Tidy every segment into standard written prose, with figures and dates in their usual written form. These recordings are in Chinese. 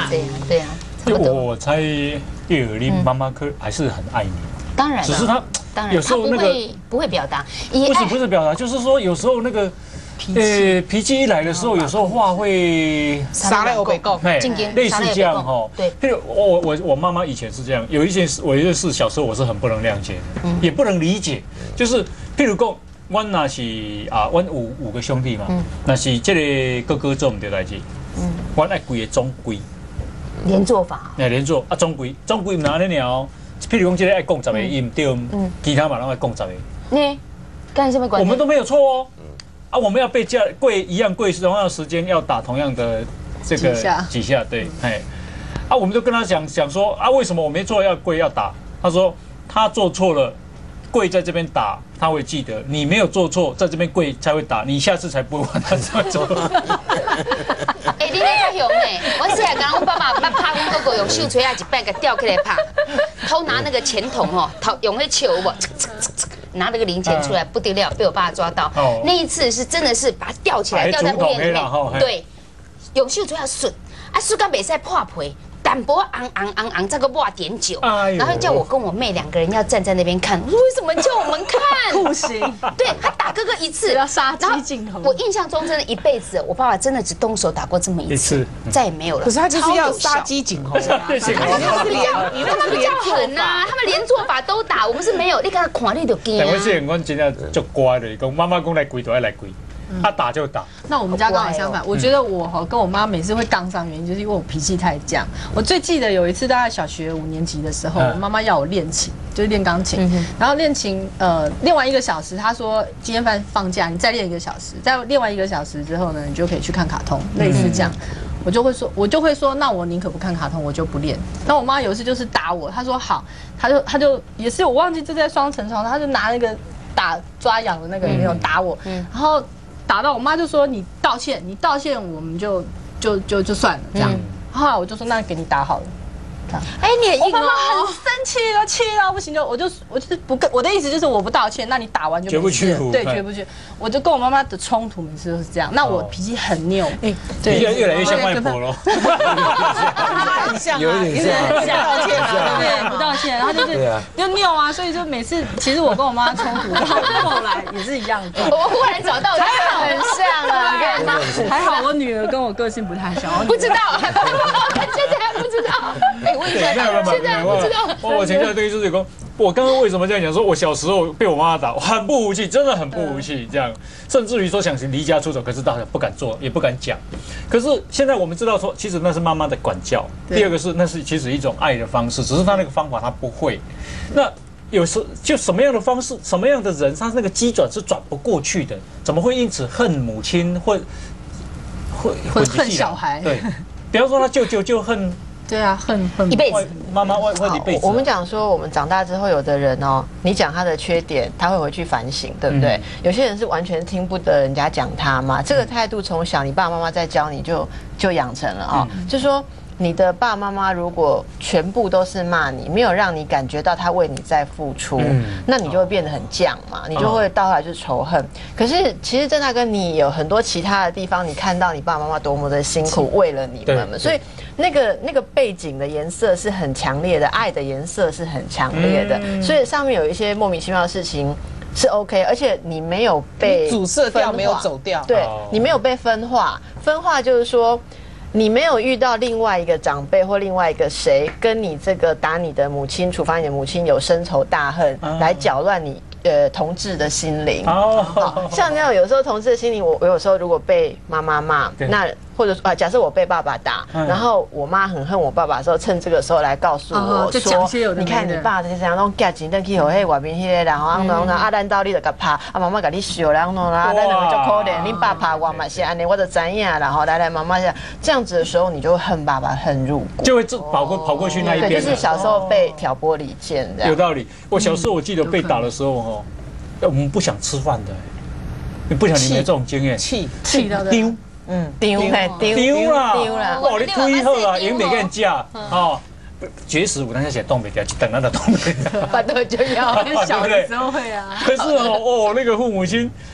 这样，对啊，差不多。 我猜叶尔丽妈妈还是很爱你， 当然， 只是她当然有时候那个不会表达， 不是表达，就是说有时候那个。脾气一来的时候，有时候话会撒来我没够， 类似这样哈。 对， 譬如我妈妈以前是这样，有一件事小时候我是很不能谅解的，也不能理解。就是譬如讲，我那是我五个兄弟嘛，那是这个哥哥做唔对代志，我爱规个总规连坐法， 连坐总规唔拿那鸟。譬如讲，这个爱讲10个，伊唔对，其他嘛拢爱讲10个。 呢，干什么关系？ 我们都没有错哦。我们要被跪一样跪同样的时间，要打同样的这个几下，对，我们就跟他讲说为什么我没做要跪要打？他说他做错了，跪在这边打他会记得，你没有做错，在这边跪才会打，你下次才不会玩他这么做。 你那较凶呢？我细汉讲，我爸爸拍我哥哥用手锤啊，一摆给吊起来拍，偷拿那个钱筒哦，用那球不。拿那个零钱出来不得了，被我爸抓到。那一次是真的是把它吊起来，吊在屋檐里面。对，用手镯顺，顺到袂使破皮，淡薄昂，这个抹碘酒，然后叫我跟我妹2个人要站在那边看。我说为什么叫我们看？ 酷刑。 对他打哥哥一次， 要杀鸡儆猴。 我印象中真的一辈子，我爸爸真的只动手打过这么一次，再也没有了。 可是他就是要杀鸡儆猴啊！他们叫狠呐，他们连做法都打，我们是没有。你看他看你就惊。 但我这人我真的就乖的，讲妈妈讲来跪就爱来跪。他打就打。 那我们家刚好相反，我觉得我跟我妈每次会杠上，原因就是因为我脾气太犟。我最记得有一次大概小学5年级的时候，我妈妈要我练琴，就是练钢琴。然后练琴，练完1个小时，她说今天放假，你再练1个小时，再练完1个小时之后呢，你就可以去看卡通，类似这样。我就会说，那我宁可不看卡通，我就不练。那我妈有一次就是打我，她说好，她就也是我忘记就在双层床，她就拿那个抓痒的那个那种打我，然后。打到我妈就说你道歉我们就算了这样。后来我就说那给你打好了。你很硬哦！我妈妈很生气了，气到不行，我就是不跟我的意思就是我不道歉，那你打完就绝不屈服， 对，绝不屈。我就跟我妈妈的冲突每次都是这样。那我脾气很拗， 对，越来越像外婆了。 很像，有点像，不道歉啊，对，不道歉，然后就拗啊，所以就每次其实我跟我妈冲突，然后后来也是一样的。 我忽然找到，还好很像啊， 还好我女儿跟我个性不太像， 不知道，现在还不知道。问一下，现在不知道。 我请教对就是讲，我刚刚为什么这样讲？说我小时候被我妈妈打，我很不服气，真的很不服气，这样，甚至于说想离家出走，可是大家不敢做，也不敢讲。可是现在我们知道说，其实那是妈妈的管教。第二个是，那是其实一种爱的方式，只是他那个方法他不会。那有时就什么样的方式，什么样的人，他那个机转是转不过去的，怎么会因此恨母亲，会恨小孩？ 对，比方说他舅舅就恨。 对啊，恨一辈子， 妈妈恨一辈子。 我们讲说，我们长大之后，有的人哦，你讲他的缺点，他会回去反省，对不对？有些人是完全听不得人家讲他嘛。这个态度从小你爸爸妈妈在教你就养成了啊，就说。你的爸爸妈妈如果全部都是骂你，没有让你感觉到他为你在付出，那你就会变得很犟嘛，你就会到后来就是仇恨。可是其实郑大哥，你有很多其他的地方，你看到你爸爸妈妈多么的辛苦，为了你们，所以那个背景的颜色是很强烈的，爱的颜色是很强烈的，所以上面有一些莫名其妙的事情。是 OK， 而且你没有被主色调没有走掉， 对你没有被分化。分化就是说，你没有遇到另外一个长辈或另外一个谁跟你这个打你的母亲、处罚你的母亲有深仇大恨，来搅乱你同志的心灵。好像那样，有时候同志的心灵，我有时候如果被妈妈骂，那或者假设我被爸爸打，然后我妈很恨我爸爸的时候，趁这个时候来告诉我说，你看你爸这样拢夹钱登去给外面迄个，然后咱到你就甲拍，妈妈甲你笑，然后咱两个就可怜，你爸拍我嘛是安尼，我就知影，然后来妈妈这样子的时候，你就会恨爸爸恨入骨， 就会跑过去那一边。 对，就是小时候被挑拨离间这样。 有道理。我小时候我记得被打的时候哦，我们不想吃饭的，你不想你没这种经验， 气到丢。丢啦！哦，你推好啊，赢每个人价哦。绝食午餐要写东北调，等他的东北调， 反正就要。 小的时候会啊。 可是哦，那个父母亲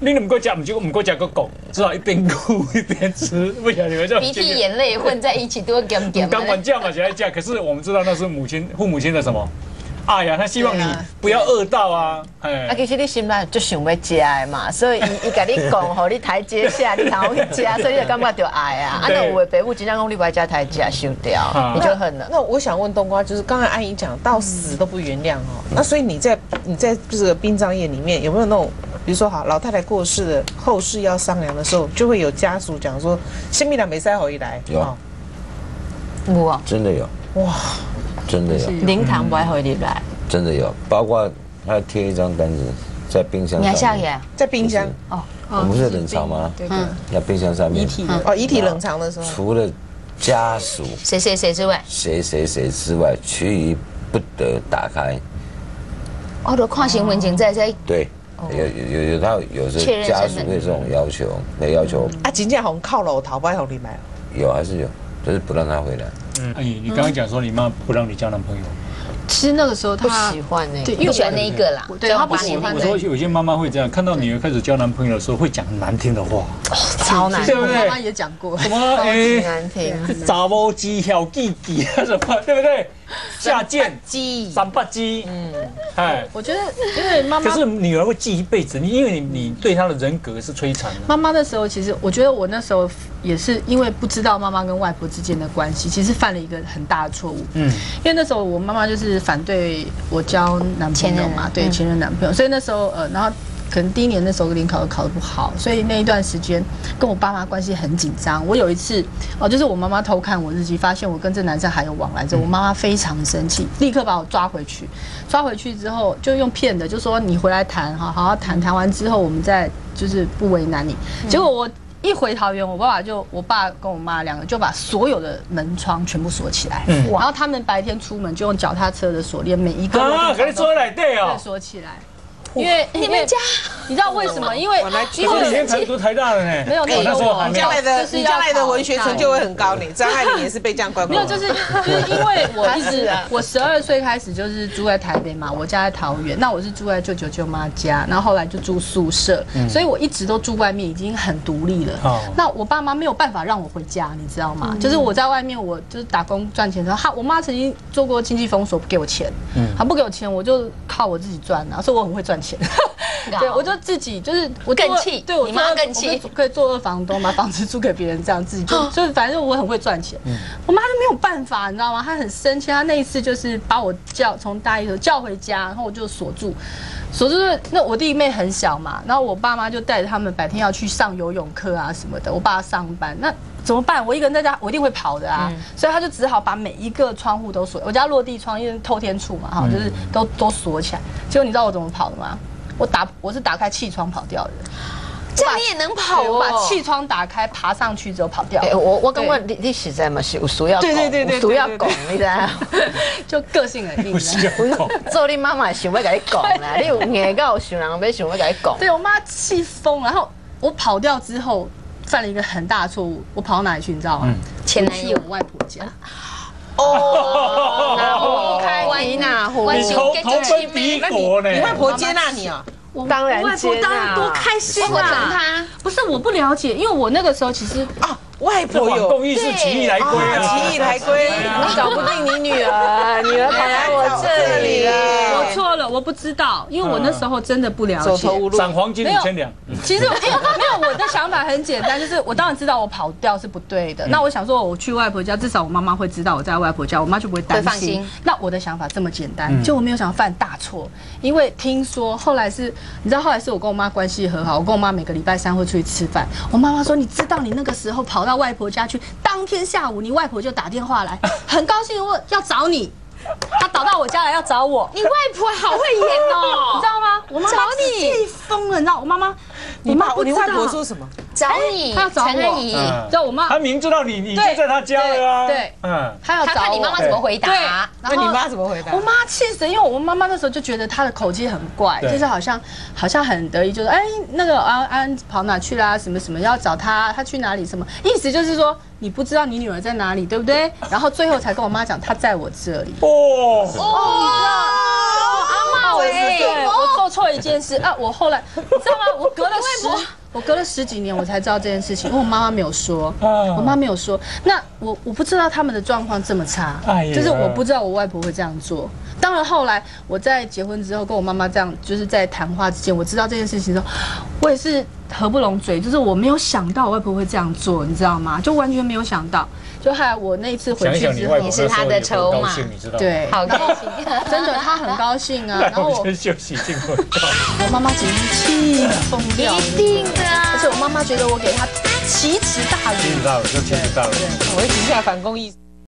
你怎么给我讲？唔给我讲个狗，只好一边哭一边吃，不晓得你们这鼻涕眼泪混在一起都会咸咸的。 刚管架嘛，起来架。可是我们知道那是父母亲的什么？哎呀，他希望你不要饿到啊！哎， 其实你心内就想要食的嘛，所以伊甲你讲，互你台阶下，你才会去食，所以你就感觉就爱啊。那有的爸母真正讲你不爱食台阶收掉，你就恨了。 那我想问冬瓜，就是刚才阿姨讲到死都不原谅哦，那所以你在这个殡葬业里面有没有那种，比如说好老太太过世的后事要商量的时候，就会有家属讲说，先别人没塞好一来， 有啊， 真的有哇。真的有， 灵堂不爱回你来， 真的有，包括他贴一张单子在冰箱上面， 你还下来？ 在冰箱哦，我们不是冷藏吗？在冰箱上面， 遗体冷藏的时候， 除了家属谁之外， 谁之外，其余不得打开。 哦，都看新闻前在。 对，有时候家属会这种要求， 啊，金家红靠楼逃不爱红你买， 有还是有，就是不让他回来。 阿姨，你刚刚讲说你妈不让你交男朋友， 其实那个时候不他喜欢那， 对， 不喜欢那一个啦， 对他不喜欢。 我说有些妈妈会这样，看到女儿开始交男朋友的时候，会讲很难听的话， 超难听。我妈妈也讲过， 什么难听， 查某鸡小弟弟啊什么，对不对？下贱鸡，3八鸡，哎， 我觉得因为妈妈， 可是女儿会记一辈子，因为你对她的人格是摧残的。 妈妈那时候，其实我觉得我那时候也是因为不知道妈妈跟外婆之间的关系，其实犯了一个很大的错误。因为那时候我妈妈就是反对我交男朋友嘛，对前任男朋友，所以那时候然后可能第1年那时候联考考得不好，所以那一段时间跟我爸妈关系很紧张。我有一次就是我妈妈偷看我日记，发现我跟这男生还有往来之后，我妈妈非常生气，立刻把我抓回去。抓回去之后就用骗的，就说你回来谈好好谈完之后我们再就是不为难你。结果我一回桃园，我爸跟我妈2个就把所有的门窗全部锁起来，然后他们白天出门就用脚踏车的锁链，每一个给你锁来对哦， 锁起来。因为你们家，你知道为什么？因为你以前读台大的呢？ 没有， 你将来的文学成就会很高呢。张爱玲也是被这样关过。 没有，就是因为我12岁开始就是住在台北嘛，我家在桃园，那我是住在舅舅舅妈家，然后后来就住宿舍，所以我一直都住外面，已经很独立了。那我爸妈没有办法让我回家，你知道吗？就是我在外面，我就是打工赚钱的时候，我妈曾经做过经济封锁，不给我钱，她不给我钱，我就靠我自己赚啊，所以我很会赚钱。对，我就自己就是我更气， 对我你妈更气， 可以做2房东，把房子租给别人，这样自己就是反正我很会赚钱。我妈就没有办法，你知道吗？她很生气，她那一次就是把我从大一的时候叫回家，然后我就锁住。那我弟妹很小嘛，然后我爸妈就带着他们白天要去上游泳课啊什么的，我爸上班，那怎么办？我一个人在家，我一定会跑的啊，所以他就只好把每一个窗户都锁。我家落地窗，因为透天处嘛，哈，就是都锁起来。结果你知道我怎么跑的吗？我是打开气窗跑掉的。 这样你也能跑哦！ 我把气窗打开，爬上去之后跑掉。 我刚问你实在嘛是有需要， 对， 需要讲，你知道？ 就个性而定。 做你妈妈想要跟你讲啦，你有硬到想人要想要跟你讲。 对我妈气疯，然后我跑掉之后犯了一个很大的错误。我跑到哪里去？你知道吗？ 前男友我外婆家。 哪户？ 你投奔敌国呢？ 你外婆接纳你啊？ 当然接纳， 当然多开心啊！ 他不是我不了解，因为我那个时候其实外婆有公益是起义来归啊， 起义来归， 你找不定你女儿跑来我这里了。 我错了，我不知道，因为我那时候真的不了解。 赏黄金5000两。 其实没有，我的想法很简单，就是我当然知道我跑掉是不对的。那我想说，我去外婆家，至少我妈妈会知道我在外婆家，我妈就不会担心。那我的想法这么简单，就我没有想要犯大错，因为听说后来是我跟我妈关系和好，我跟我妈每个礼拜3会出去吃饭。我妈妈说，你知道你那个时候跑到外婆家去，当天下午你外婆就打电话来，很高兴问要找你。他倒到我家来要找我， 你外婆好会演哦， 你知道吗？我妈妈气疯了，你知道我妈妈， 你外婆说什么？ 找你， 她要找我，知道我妈， 她明知道你就在她家了啊， 对，她要找我， 她看你妈妈怎么回答， 然后你妈怎么回答？ 我妈气死，因为我妈妈那时候就觉得她的口气很怪，就是好像很得意，就是那个安跑哪去啦，什么什么要找她去哪里，什么意思就是说。你不知道你女儿在哪里，对不对？然后最后才跟我妈讲，她在我这里。 哦， 阿嬷喂，我错一件事啊！我后来你知道吗？我隔了10几年我才知道这件事情，因为我妈妈没有说，我妈没有说。那我不知道他们的状况这么差，就是我不知道我外婆会这样做。当然后来我在结婚之后跟我妈妈这样，就是在谈话之前，我知道这件事情的时候，我也是合不拢嘴，就是我没有想到我外婆会这样做，你知道吗？就完全没有想到。就后来我那一次回去之后， 你是他的筹码， 对， 好开心， 真的，他很高兴啊。然后我先休息进广告。 我妈妈简直气疯掉， 一定的啊！ 而且我妈妈觉得我给她奇耻大辱， 奇耻大辱，就奇耻大辱。 我会停下反攻意。